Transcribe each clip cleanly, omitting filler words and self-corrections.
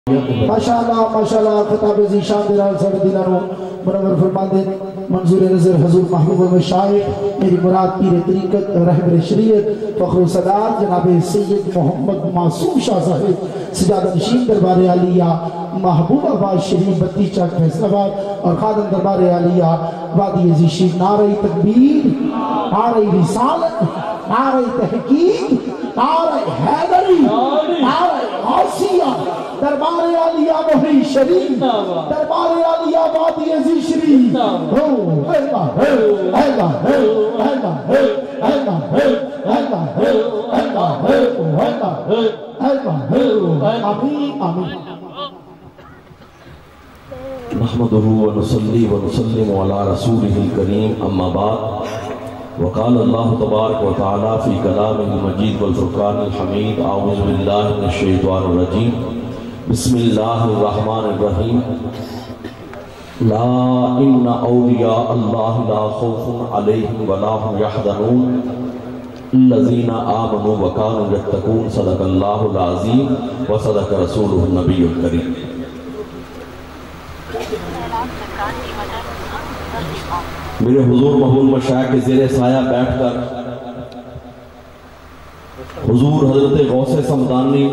ماشاءاللہ خطاب ذیشان دلال سر دلانو منور فرما دے منظور نظر حضور محبوب مشایخ میری مراد پیر طریقت رہبر شریعت فخر صدار جناب سید محمد معصوم شاہ صاحب سجادہ نشین دربار عالیہ محبوب آباد شریف بتی چاک فیصل آباد اور خادم دربار عالیہ وادی عزیشی نعرہ تکبیر نعرہ رسالت نعرہ تحقیق نعرہ حیدری نعرہ غوثیہ دربار عالیہ مہری شریف دربار عالیہ وادی عزیز شریف نحمده ونصلي ونسلم على رسوله الكريم اما بعد وقال الله تبارك وتعالى في كلامه المجيد والفرقان الحميد اعوذ بالله من الشيطان الرجيم بسم الله الرحمن الرحيم لا ان اولیاء الله لا خوف عليهم ولا هم يحزنون الذين آمنوا وكانوا يتقون صدق الله العظيم وصدق رسوله النبي الكريم. میرے حضور محبوب مشایخ کے زیر سایہ بیٹھ کر حضور حضرت غوث سمدانی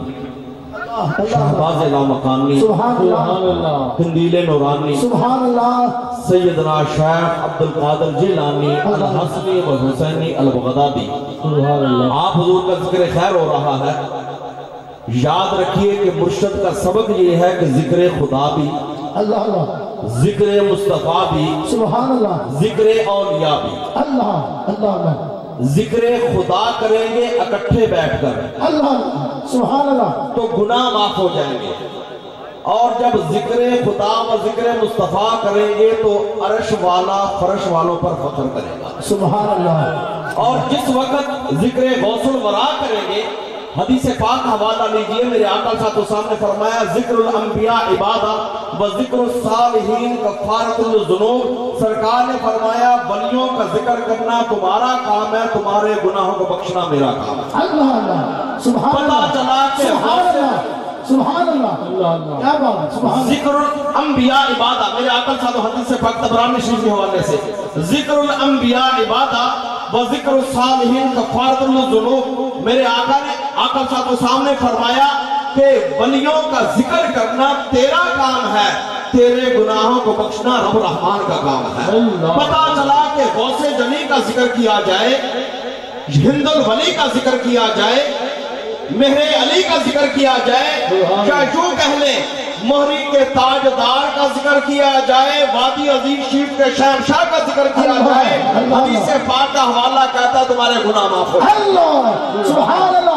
شہباز لامکانی قندیل نورانی سیدنا شیخ عبدالقادر جیلانی الحسنی و حسینی البغدادی آپ حضور کا ذکر خیر ہو رہا ہے. یاد رکھیے کہ مرشد کا سبق یہ ہے کہ ذکر خدا بھی ذکر مصطفیٰ بھی سبحان اللہ ذکر اولیاء بھی اللہ ذکر خدا کریں گے اکٹھے بیٹھ کر اللہ سبحان اللہ تو گناہ معاف ہو جائیں گے، اور جب ذکر خدا و ذکر مصطفیٰ کریں گے تو عرش والا فرش والوں پر فخر کرے گا سبحان اللہ. اور جس وقت ذکر غوث الورا کریں گے، حدیث پاک حوالہ لیجئے، میرے آقا صلی اللہ علیہ وسلم نے فرمایا ذکر الانبیاء عبادہ و ذکر الصالحین کفارۃ الذنوب. سرکار نے فرمایا ولیوں کا ذکر کرنا تمہارا کام ہے، تمہارے گناہوں کو بخشنا میرا کام ہے. اللہ اللہ سبحان پتہ اللہ چلا کہ سبحان اللہ سبحان اللہ کیا بات سبحان ذکر الانبیاء عبادہ، میرے آقا صلی اللہ علیہ وسلم حدیث پاک طبرانی شریف کے حوالے سے ذکر الانبیاء عبادہ و ذکر الصالحین کفارۃ الذنوب. میرے آقا صلی اللہ علیہ وسلم نے فرمایا کہ ولیوں کا ذکر کرنا تیرا کام ہے، تیرے گناہوں کو بخشنا رب رحمان کا کام ہے. پتہ چلا کہ غوث جلی کا ذکر کیا جائے، ہند الولی کا ذکر کیا جائے، مہر علی کا ذکر کیا جائے، یا یوں کہہ لیں مہری کے تاجدار کا ذکر کیا جائے، وادی عزیز شریف کے شہنشاہ کا ذکر کیا جائے، حدیث پاک کا حوالہ کہتا ہے تمہارے گناہ معاف ہو جائیں. اللہ سبحان اللہ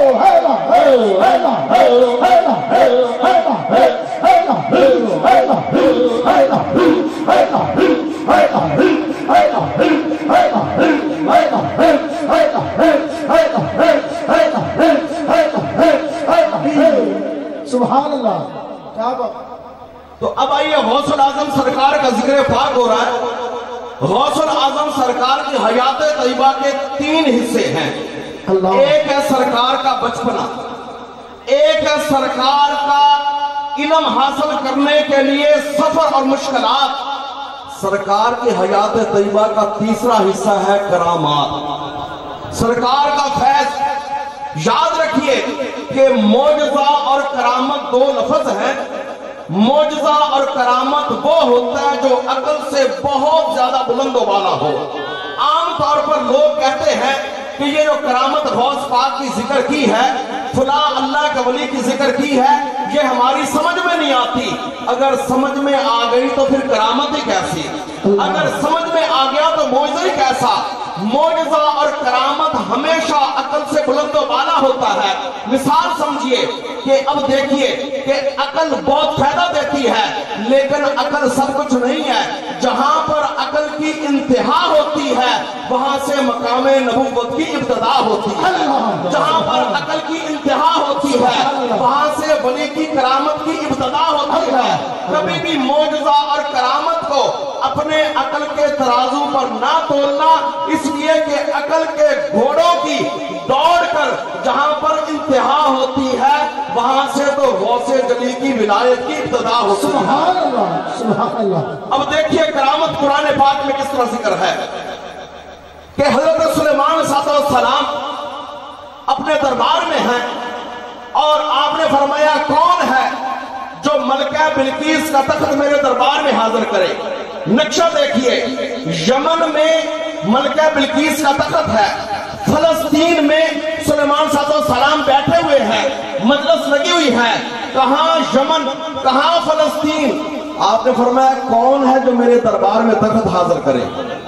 سبحان اللہ. تو اب آئیے غوث العظم سرکار کا ذکر پاک ہو رہا ہے. غوث العظم سرکار کی حیات طیبہ کے 3 حصے ہیں. ایک ہے سرکار کا بچپنا، ایک ہے سرکار کا علم حاصل کرنے کے لیے سفر اور مشکلات. سرکار کی حیات طیبہ کا تیسرا حصہ ہے کرامات، سرکار کا فیض. یاد رکھیے کہ معجزہ اور کرامت 2 لفظ ہیں. معجزہ اور کرامت وہ ہوتا ہے جو عقل سے بہت زیادہ بلند و بالا ہو. عام طور پر لوگ کہتے ہیں کہ یہ جو کرامت غوث پاک کی ذکر کی ہے، فلاں اللہ کے ولی کی ذکر کی ہے، یہ ہماری سمجھ میں نہیں آتی. اگر سمجھ میں آ گئی تو پھر کرامت ہی کیسی؟ اگر سمجھ میں آ گیا تو معجزہ ہی کیسا؟ معجزہ اور کرامت ہمیشہ عقل سے بلند و بالا ہوتا ہے. مثال سمجھیے کہ اب دیکھیے کہ عقل بہت فائدہ دیتی ہے، لیکن عقل سب کچھ نہیں ہے. جہاں پر عقل کی انتہا ہوتی ہے وہاں سے مقام نبوت کی ابتدا ہوتی ہے. جہاں پر عقل کی انتہا ہوتی ہے وہاں سے ولی کی کرامت کی ابتدا ہوتی ہے. کبھی بھی معجزہ اور کرامت کو اپنے عقل کے ترازو پر نہ تولنا، اس لیے کہ عقل کے گھوڑوں کی दौड़ कर जहां पर इंतहा होती है वहां से तो गौसे जली की विलायत की इब्तिदा होती है। सुभान अल्लाह, सुभान अल्लाह। अब देखिए करामत कुरान पाक में किस तरह जिक्र है कि हजरत सुलेमान सलाम अपने दरबार में हैं और आपने फरमाया कौन है जो मलका बिल्कीस का तख्त मेरे दरबार में हाजिर करे। नक्शा देखिए, यमन में मलका बिल्कीस का तख्त है, फलस्तीन में सुलेमान सलाम बैठे हुए हैं, मजलिस लगी हुई है, कहां यमन कहां फलस्तीन। आपने फरमाया कौन है जो मेरे दरबार में तख्त हाजिर करे।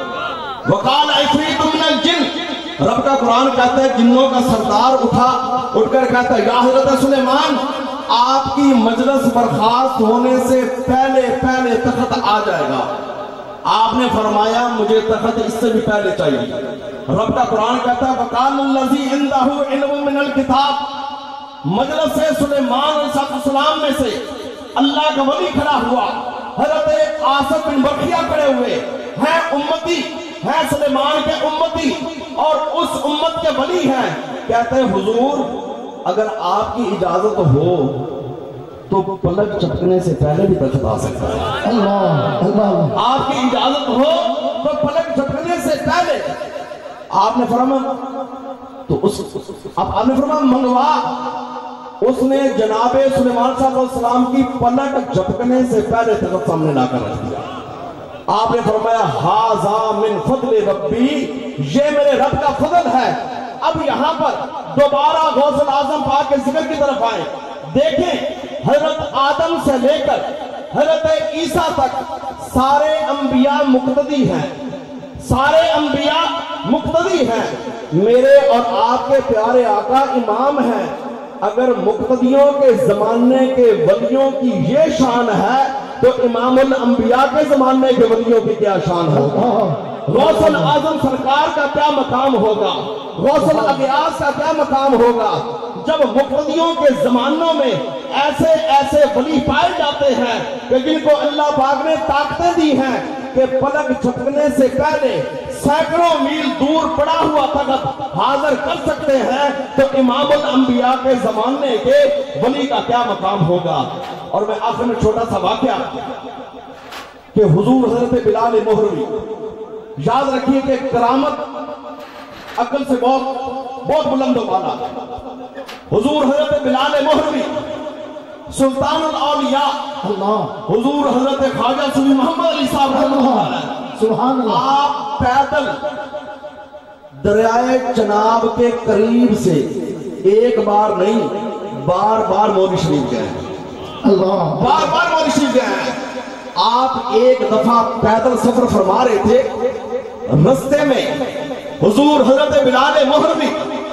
वकाल इफरीत मिनल जिन, रब का कुरान कहता है जिन्नों का सरदार उठकर कहता है या हज़रत सुलेमान आपकी मजलिस बर्खास्त होने से पहले पहले तख्त आ जाएगा। आपने फरमाया मुझे तख्त इससे भी पहले चाहिए। रब का कुरान कहता है वकाल लज़ी इंदहु इल्मुम मिनल किताब, मजलिस से सुलेमान अलैहिस्सलाम में से अल्लाह का वली खड़ा हुआ, हज़रत आसिफ बिन बरखिया खड़े हुए हैं, उम्मती हैं, सुलेमान के उम्मती और उस उम्मत के वली हैं। कहते हैं हुजूर अगर आपकी इजाजत हो तो पलक झपकने से पहले भी तख्त आ सकता है। अल्लाह अल्लाह, आपकी इजाजत हो तो पलक झपकने से पहले। आपने फरमाया तो आपने फरमाया मंगवा। उसने जनाबे सुलेमान सलाम की पलक झपकने से पहले तख्त सामने लाकर रख दिया। आपने फरमाया हाजा मिन फضل रब्बी, ये मेरे रब का फजल है। अब यहां पर दोबारा गौसुल आजम पाक के जिक्र की तरफ आए। देखें हजरत आदम से लेकर हजरत ईसा तक सारे अंबिया मुक्तदी हैं, सारे अंबिया मुक्तदी हैं। मेरे और आपके प्यारे आका इमाम हैं। अगर मुक्तदियों के जमाने के वलियों की ये शान है तो इमामुल अंबिया के जमाने के वलियों की क्या शान होगा। गौसुल आजम सरकार का क्या मकाम होगा, गौसुल अगियास का क्या मकाम होगा जब मुक्तदियों के जमानों में ऐसे ऐसे वली पाए जाते हैं कि जिनको अल्लाह पाक ने ताकतें दी हैं कि पलक झपकने से पहले सैकड़ों मील दूर पड़ा हुआ तख्त हाजिर कर सकते हैं। तो इमामुल अंबिया के जमाने के वली का क्या मकाम होगा। और मैं आखिर में छोटा सा वाकया कि हुजूर हजरत बिलाल मोहरवी, याद रखिए कि करामत अकल से बहुत बुलंद वाला। हुजूर हजरत बिलाल मोहरवी सुल्तानुल औलिया हुजूर हजरत ख्वाजा सूफी मोहम्मद अली साहब, सुभान अल्लाह, आप पैदल दरियाए चनाब के करीब से एक बार नहीं बार बार मौली शरीफ गए, बार बार मौली शरीफ गए। आप एक दफा पैदल सफर फरमा रहे थे, रस्ते में हुजूर हजरत बिलाल मोहरवी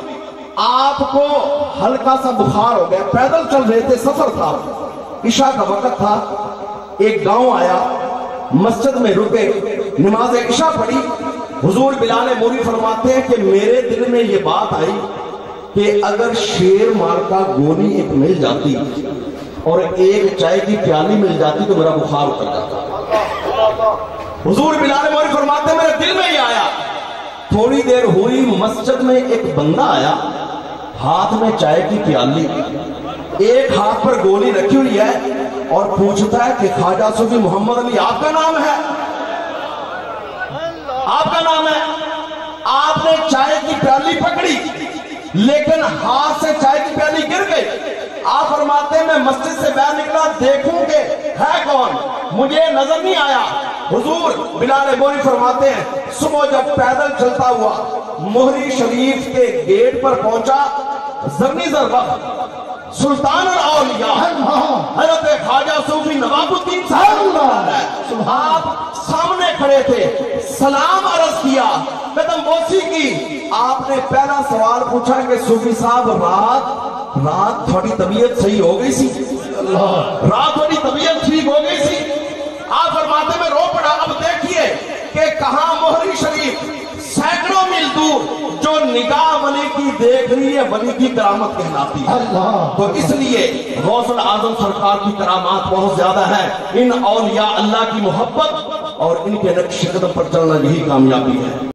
आपको हल्का सा बुखार हो गया, पैदल चल रहे थे, सफर था, इशा का वक्त था। एक गांव आया, मस्जिद में रुके, नमाज इशा पढ़ी। हुजूर बिलाल मोहरवी फरमाते हैं कि मेरे दिल में ये बात आई कि अगर शेर मार का गोली एक मिल जाती और एक चाय की प्याली मिल जाती तो मेरा बुखार उतर जाता। हुजूर बिलाल मोहरवी फरमाते मेरे दिल में ये आया। थोड़ी देर हुई, मस्जिद में एक बंदा आया, हाथ में चाय की प्याली, एक हाथ पर गोली रखी हुई है और पूछता है कि ख्वाजा सूफी मोहम्मद अली आपका नाम है, आपका नाम है। आपने चाय की प्याली पकड़ी लेकिन हाथ से चाय की प्याली गिर गई। आप फरमाते हैं मैं मस्जिद से बाहर निकला, देखूं कि है कौन, मुझे नजर नहीं आया। हुजूर बिलाल मोहरवी फरमाते हैं सुबह जब पैदल चलता हुआ मोहरी शरीफ के गेट पर पहुंचा, ज़मीज़र वक्त सुल्तान औलिया हज़रत ख्वाजा सूफी नवाबुद्दीन साहब आप सामने खड़े थे, सलाम अर्ज किया, कदम बोसी की। आपने पहला सवाल पूछा कि सूफी साहब रात थोड़ी तबीयत सही हो गई सी, रात थोड़ी तबीयत ठीक हो गई सी। आप फरमाते में रो पड़ा। अब देखिए कि कहां मोहरी शरीफ सैकड़ों मील दूर जो निगाह वली की देख रही है, वली की करामत कहलाती है। तो इसलिए गौसुल आजम सरकार की करामात बहुत ज्यादा है। इन औलिया अल्लाह की मोहब्बत और इनके नक्श कदम पर चलना यही कामयाबी है।